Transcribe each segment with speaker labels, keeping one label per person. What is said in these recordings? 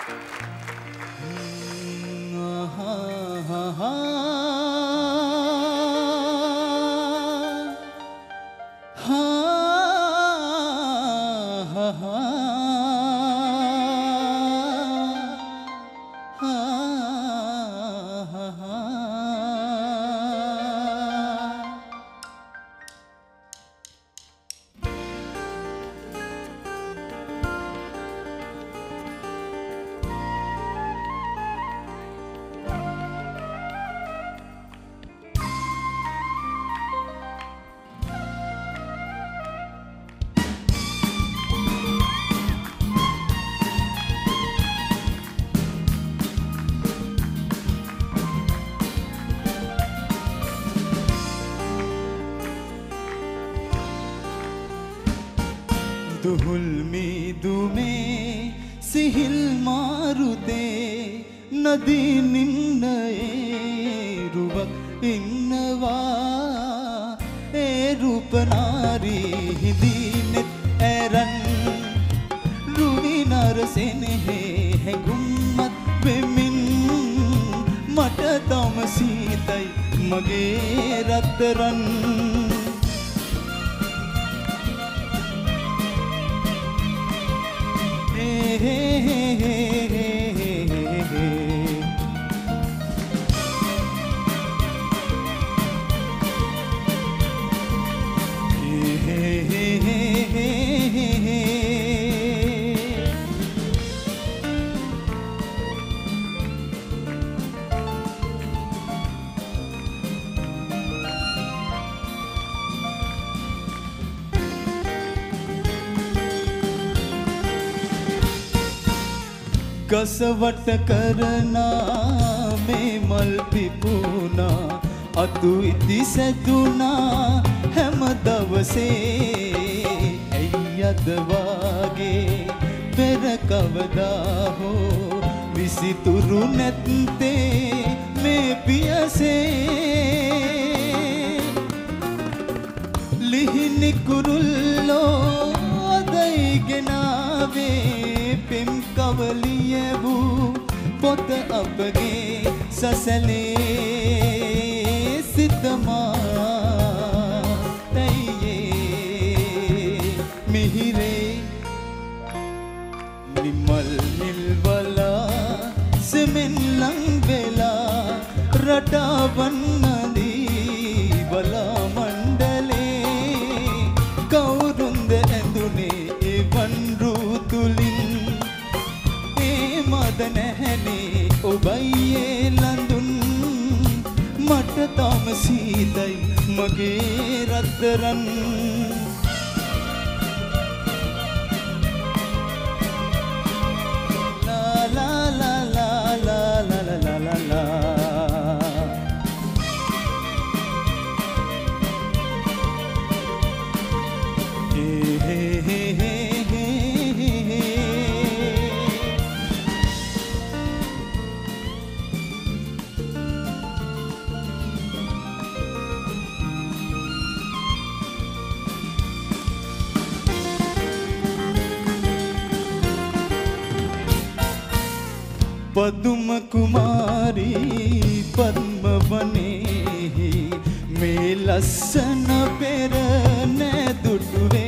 Speaker 1: दुहुल्मी दुमे सिहिल मारुते नदी निम्नए रुवक इन्नवा ए रूपनारी हिदीनेत ऐरन रुवी नरसेने है गुम्मत बेमिन मट तम सीतई मगे रतरन कसवट करना में मल पिपुना अतु इति सदुना हम दवसे अय्यद वागे पेर कवदा हो विसितुरु नेत्ते में पियसे लिहिनि कुरुल्लो दईगनावे पिम कवलियबू पोत अपगे ससले सितमा तैये मिहिरे निमल निलवला सिमिन लंगवेला रटावन नदी वला मंडले कौरुंद एंदुने वनरू तुलिन मदनहने उबैये लंदुन मट तम सीतई मगे रतरन ला ला ला ला ला ला ला ला ला हे हे हे पदुम कुमारी पद्म बने ही में लसन पेर ने दुटवे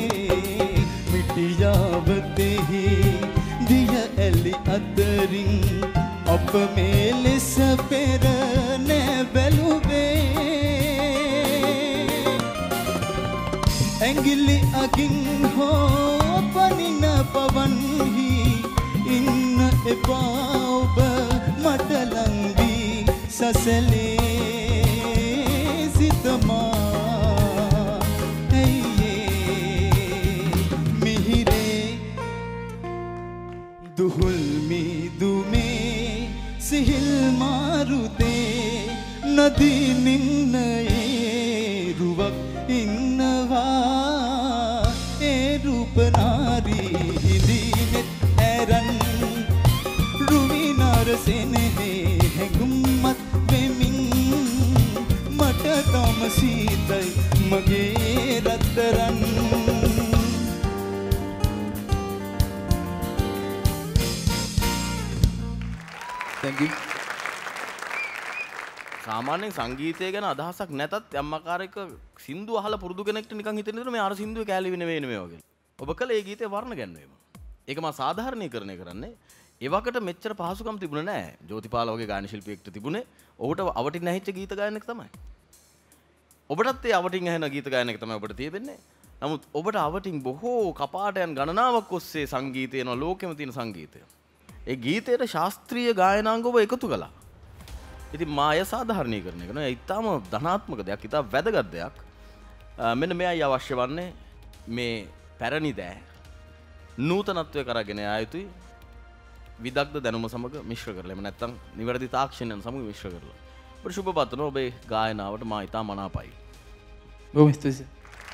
Speaker 1: मिटियावते ही दिया एली अदरिंग अप मेले सपेर ने बेलुवे एंगिली अगिंग हो पनी न पवन ही इन एपाव मटलंगी ससले सितमा ये मिहिरे दुहुल्मी दुमे सिहिल मारुते नदी निम्नए रुवक इन्नवा ए रूपनारी हिदीनेत ऐरन रुवी नरसेने है गुम्मत बेमिन मट तम सीतई मगे रतरन
Speaker 2: thank you.
Speaker 3: සාමාන්‍යයෙන් සංගීතය ගැන අදහසක් නැතත් යම් ආකාරයක සින්දු අහලා පුරුදු කෙනෙක්ට නිකන් හිතෙන්න දෙනවා මේ අර සින්දුවේ කැලේ නෙමෙයි වගේ. ඔබ කළේ ඒ ගීතේ වර්ණ ගැන්වීම. ඒක මා සාධාරණීකරණය කරන්නේ. ඒවකට මෙච්චර පහසුකම් තිබුණේ නැහැ. ජෝතිපාල වගේ ගායන ශිල්පියෙක්ට තිබුණේ ඔහුට අවටින් නැහිච්ච ගීත ගායන එක තමයි. ඔබටත් ඒ අවටින් ඇහෙන ගීත ගායන එක තමයි ඔබට තියෙන්නේ. නමුත් ඔබට අවටින් බොහෝ කපාටයන් ගණනාවක් ඔස්සේ සංගීතය යන ලෝකෙම තියෙන සංගීතය. ඒ ගීතයට ශාස්ත්‍රීය ගායනාංග ඔබ එකතු කළා. ඉතින් මාය සාධාරණීකරණය කරනවා. ඒ ඊටාම ධනාත්මක දෙයක්, ඊටා වැදගත් දෙයක්. මෙන්න මෙයයි අවශ්‍ය වන්නේ මේ පැරණි දෑ නූතනත්වයේ කරගෙන යා යුතුයි. විදග්ධ දැනුම සමග මිශ්‍ර කරලා. එහෙම නැත්නම් නිවැරදි තාක්ෂණයන් සමග මිශ්‍ර කරලා. ඔබට සුබ පතනවා ඔබේ ගායනාවට මා ඊටා මනාපයි.
Speaker 2: බොහොම ස්තුතියි.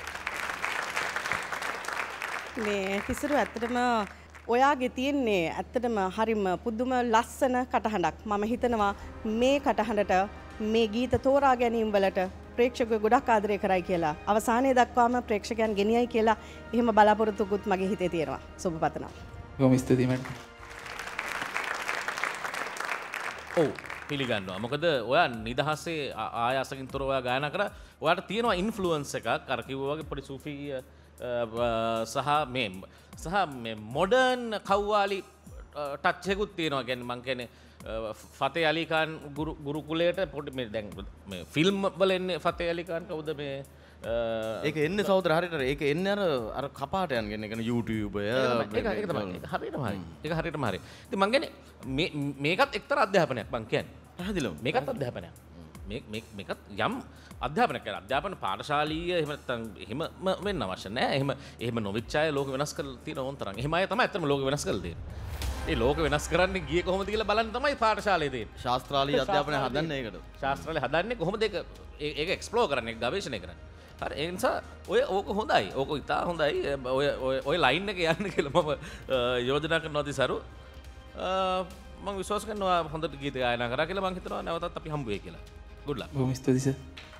Speaker 4: මේ කිසිරු ඇත්තටම ඔයාගේ තියෙන්නේ ඇත්තටම හරිම පුදුම ලස්සන කටහඬක්. මම හිතනවා මේ කටහඬට මේ ගීත තෝරා ගැනීම වලට ප්‍රේක්ෂකයෝ ගොඩක් ආදරය කරයි කියලා. අවසානයේ දක්වාම ප්‍රේක්ෂකයන් ගෙනියයි කියලා එහෙම බලාපොරොත්තුකුත් මගේ හිතේ තියෙනවා. සුබ පතනවා.
Speaker 2: බොහොම ස්තුතියි මට.
Speaker 5: ඔව් පිළිගන්නවා. මොකද ඔයා නිදහසේ ආයාසකින් තොරව ඔයා ගායනා කරා. ඔයාට තියෙනවා ඉන්ෆ්ලුවන්ස් එකක් අර කිව්වා වගේ පොඩි සූෆි සහ මේ මොඩර්න් කව්වාලි ටච් එකකුත් තියෙනවා. කියන්නේ මං කියන්නේ ෆතේ අලි ખાන් ගුරුකුලයට පොඩි මේ දැන් මේ ෆිල්ම් වල එන්නේ ෆතේ අලි ખાන් කවුද මේ
Speaker 3: ඒක එන්නේ සහෝදර හරියට ඒක එන්නේ අර කපාටයන් ගෙන එක YouTube
Speaker 5: ඒක තමයි හරියටම හරි. ඒක හරියටම හරි. ඉතින් මං කියන්නේ මේකත් එක්තරා අධ්‍යාපනයක් මං කියන්නේ.
Speaker 3: පැහැදිලිවම
Speaker 5: මේකත් අධ්‍යාපනයක්. මේකත් යම් අධ්‍යාපනයක් කරලා අධ්‍යාපන පාඨශාලීය එහෙම නැත්නම් එහෙම වෙන්න අවශ්‍ය නැහැ. එහෙම නොවිච්ච අය ලෝක වෙනස් කරලා තියෙන ඕන තරම්. එහෙම අය තමයි ඇත්තම ලෝක වෙනස් කරලා තියෙන්නේ. ඒ ලෝක වෙනස් කරන්නේ ගියේ කොහොමද කියලා බලන්න තමයි පාඨශාලයේ තියෙන්නේ.
Speaker 3: ශාස්ත්‍රාලීය අධ්‍යාපනය හදන්නේ ඒකට.
Speaker 5: ශාස්ත්‍රාලයේ හදන්නේ කොහොමද ඒක එක්ස්ප්ලෝර් කරන්නේ, ගවේෂණය කරන්නේ. හරි ඒ නිසා ඕක හොඳයි. ඕක ඉතා හොඳයි. ඔය ලයින් එක යන්න කියලා මම යෝජනා කරනවා තිසරු. මම විශ්වාස කරනවා හොඳට ගීත ගායනා කරා කියලා. මම හිතනවා නැවතත් අපි හම්බ වෙයි කියලා. good luck.
Speaker 2: බොහොම ස්තුතියි සර්.